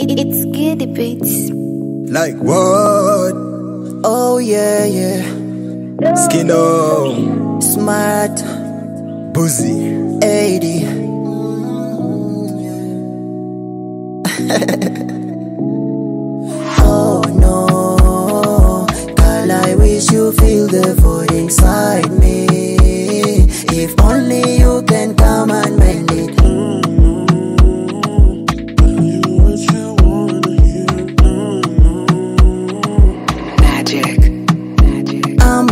It's Giddy Beats. Like what? Oh yeah, yeah. Skinnoh, Smart, Boozy, 80. Oh no, girl, I wish you feel the void inside me. If only you can come and mend it. I'm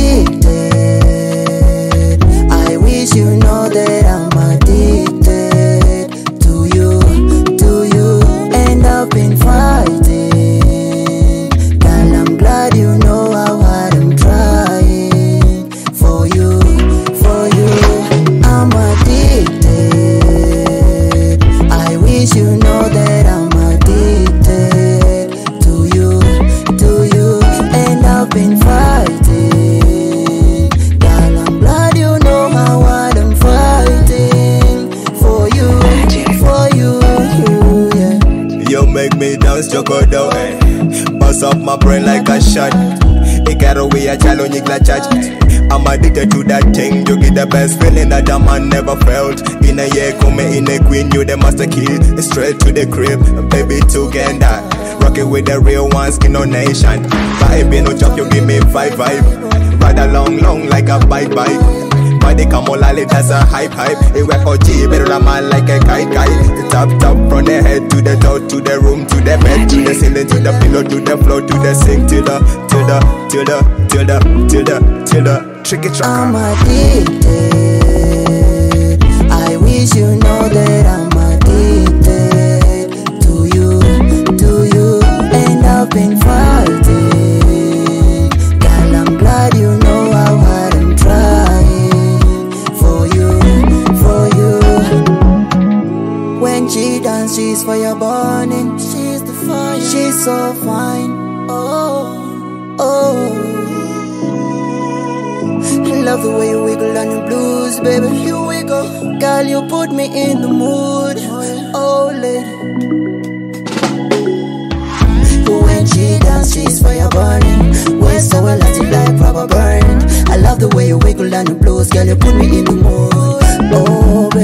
addicted. I wish you know that I'm addicted to you, and I've been fighting. Girl, I'm glad you know how hard I'm trying for you. I'm addicted. I wish you know that I'm addicted to you, and I've been fighting. Make me dance chocodo, eh. Bust up my brain like a shot. It got away a challenge, you glad charge. I'm addicted to that thing. You get the best feeling that a man never felt. In a year, come in a queen, you the master key. Straight to the crib, baby together. Rock it with the real one, Skinnoh nation. Vibe, no job, you give me vibe. Ride along, like a bike. Body come all lolly, that's a hype. It work for G, better a man like a kite. Top from the head to the toe, to the room, to the bed, to the ceiling, to the pillow, to the floor, to the sink, till the tricky tracker. I'm addicted. I wish you know that I'm addicted to you, and I've been fighting. Girl, I'm glad you know how hard I'm trying for you. When she dances, she's fire burning. She's the fire. She's so fine. Oh. Love the way you wiggle on your blues, baby. You wiggle, girl. You put me in the mood. Oh, lady. When she dances, she's fire burning. Waist so elastic like rubber burning. I love the way you wiggle on your blues, girl. You put me in the mood. Oh,